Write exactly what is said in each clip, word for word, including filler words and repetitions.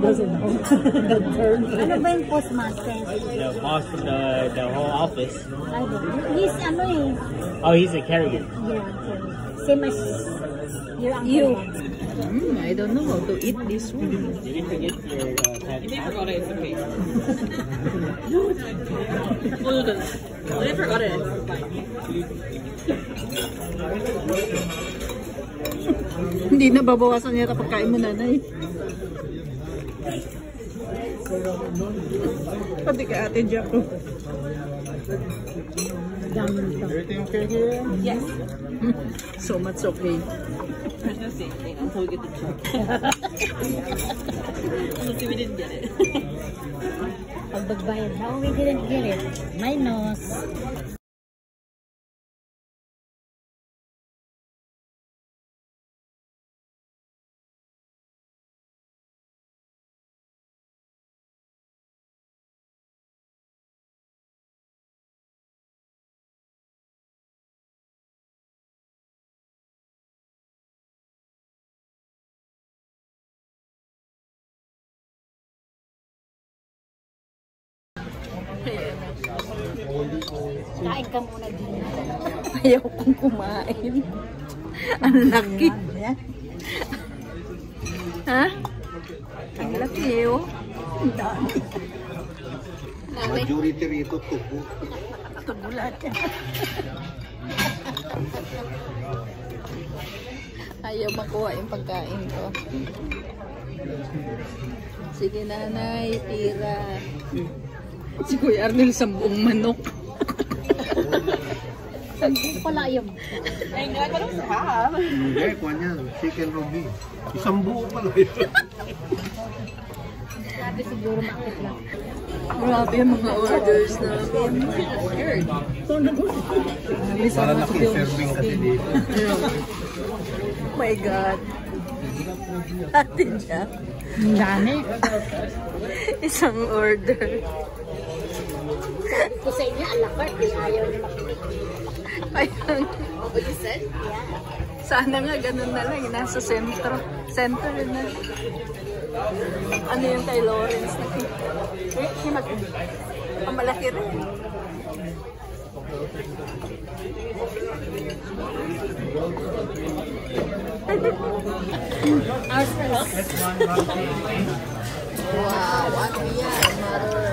Ano ba yung postmaster? The boss of the, the whole office. I don't know. He's ano eh. Oh, he's a carrier. Yeah, okay. Same as your uncle. You. Mm, I don't know how to eat this one. Did you forget your uh, pen? If you forgot it, it's okay. Well done. If you forgot it, it's fine. Hindi na babawasan niya kapag kain mo, nanay. Pati ka ate Jack. Everything okay here? Yes. So much okay. There's no same thing until we get the check. Until we didn't get it. Pag magbayad, how we didn't get it? Minus. Kain ka muna din. Ayaw kong kumain. Ang laki. Ha? Ang laki eh, oh. Ang dami. Majority rito tubo. Tubo lahat yan. Ayaw makuha yung pagkain ko. Sige nanay, tira. Si Kuya Arnel sa buong manok. Sandung pala yung. Ay, nga ko lang sa half. Hindi, kuha niyan. Chicken rogi. Isang buo pala yun. Sabi siguro makit lang. Grabe yung mga orders namin. Scared. Para naki-serving kasi dito. Oh my God. Ate Jack. Ang dami. Isang order. Sabi ko sa inyo, alakart, eh, ayaw na makinig. Ayun. What you said? Sana nga ganun na lang. Nasa sentro. Center na. Ano yung kay Lawrence? Eh, himat. Ang malaki rin. Wow, ano yan, mother?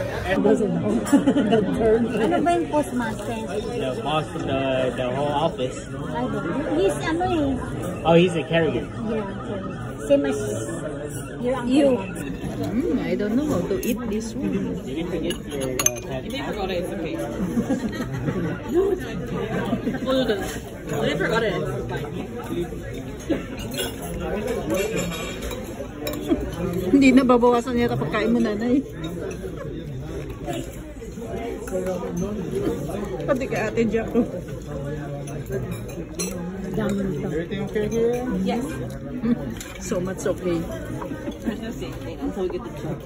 Ano ba yung postmaster? The boss of the, the whole office. I don't know. He's ano eh. Oh, he's a carrier. Yeah, okay. Same as your uncle. You. Mm, I don't know how to eat this one. Did you forget your uh, pen? If you forgot it, it's okay. Well done. If you forgot it, it's fine. Hindi na babawasan niya kapag kain mo, nanay. Pati ka ate Jack. Everything okay here? Yes. So much okay. There's no same thing until we get the check.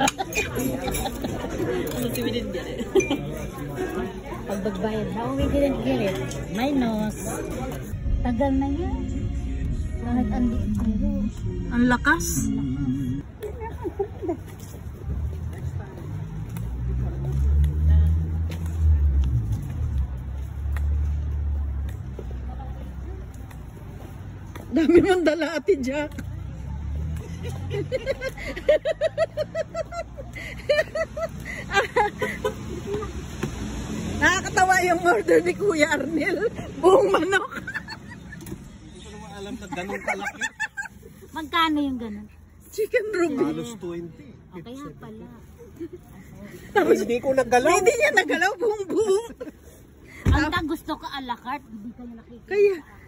Until we didn't get it. Pag magbayad, how we didn't get it? Minus. Tagal na yan. Kahit andi ko. Ang lakas. Dami mong dala, ate Jack. Nakakatawa yung order ni Kuya Arnel. Buong manok. Hindi ko naman alam na ganun kalaki. Magkano yung ganun? Chicken ruby. Halos twenty. Okay nga pala. Tapos, Hindi ko nagalaw. hindi niya nagalaw buong buong. Ang gusto ko alakart, hindi kayo nakikita. Kaya,